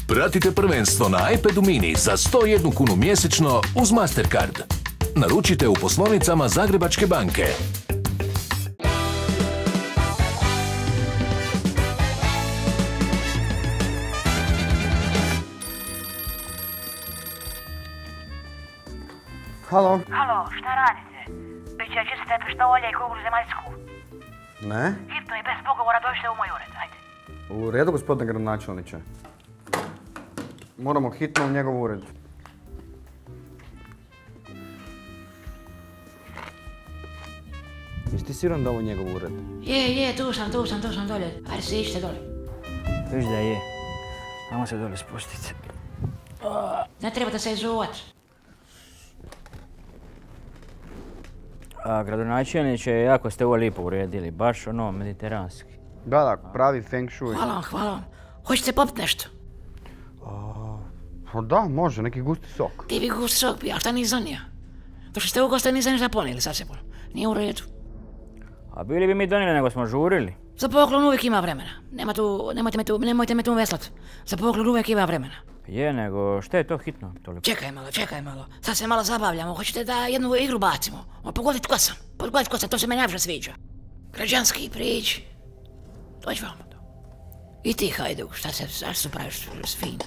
Pratite prvenstvo na iPadu mini za 101 kunu mjesečno uz Mastercard. Naručite u poslovnicama Zagrebačke banke. Halo? Halo, šta radite? Biće čiste pištolje i kuglu zemaljsku. Ne? Hitno i bez pogovora dođite u moj ured, ajde. U redu, gospodine gradonačelniče. Moramo hitno u njegov ured. Jesi ti siguran da ovo je njegov ured? Je, tu sam dolje. Ajde se ište dolje. Viš da je. Ajmo se dolje spustiti. Ne trebate se izuvat. Gradonačelniče, jako ste ovo lijepo uredili, baš ono mediteranski. Da, pravi feng shui. Hvala vam. Hoćete popit nešto? Pa da, može, neki gusti sok. Ti bi gust sok pija, šta nisam ja? Došli ste u goste, nisam ništa ponijeli sa sebom. Nije u redu. A bili bi mi donijeli nego smo žurili. Za poklon uvijek ima vremena. Nemojte me tu veslat. Za poklon uvijek ima vremena. Je, nego šta je to hitno toliko? Čekaj malo. Sad se malo zabavljamo. Hoćete da jednu igru bacimo? Pogodit tko sam, to se meni najviše sviđa. Građanski, priđi. Dođi vamo to. I ti, Hajduk, šta se praviš s fin?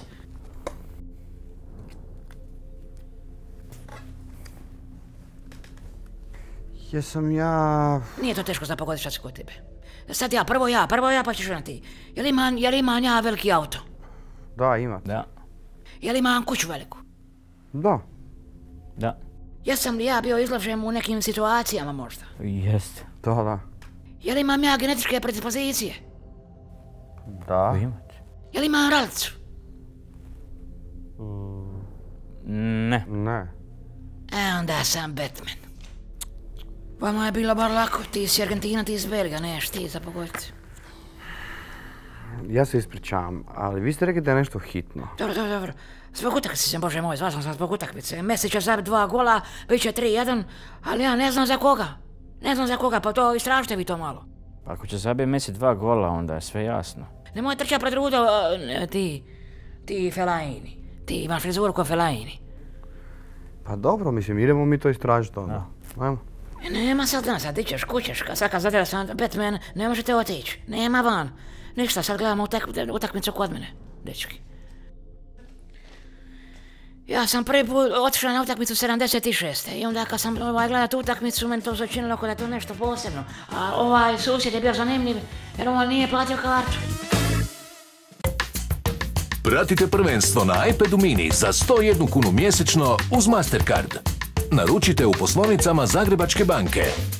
Jesam ja... Nije to teško za pogodit šta se kod tebe. Sad prvo ja pa ćeš na ti. Jel imam ja veliki auto? Da, imate. Da. Jel imam kuću veliku? Da. Jesam li ja bio izložen u nekim situacijama možda? Jeste. Da. Jel imam ja genetičke predispozicije? Da. Imate. Jel imam ralicu? Ne. Onda sam Batman. Vama je bilo bar lako, ti si Argentina, ti iz Belga, neš ti za pogoditi. Ja se ispričavam, ali vi ste rekli da je nešto hitno. Dobro. Zbog utakmice, Bože moj, zvao sam zbog utakmice. Messi će zabiti 2 gola, bit će 3-1, ali ja ne znam za koga, pa to istražite vi to malo. Pa ako će zabiti Messi 2 gola, onda je sve jasno. Nemoj trčati pred rudo, ti Fellaini. Ti imaš frizuru ko Fellaini. Pa dobro, mislim, idemo mi to istražiti onda. Ajmo. Nema sad ti ćeš, kućeš, kad zadela sam Batman, ne možete otići, nema van. Ništa, sad gledamo utakmicu kod mene, dečki. Ja sam prvi put otišla na utakmicu 76. I onda kad sam gledala tu utakmicu, meni to se učinilo kao da je to nešto posebno. A ovaj susjed je bio zanimljiv jer on nije platio kartu. Pratite prvenstvo na iPadu mini za 101 kunu mjesečno uz Mastercard. Naručite u poslovnicama Zagrebačke banke.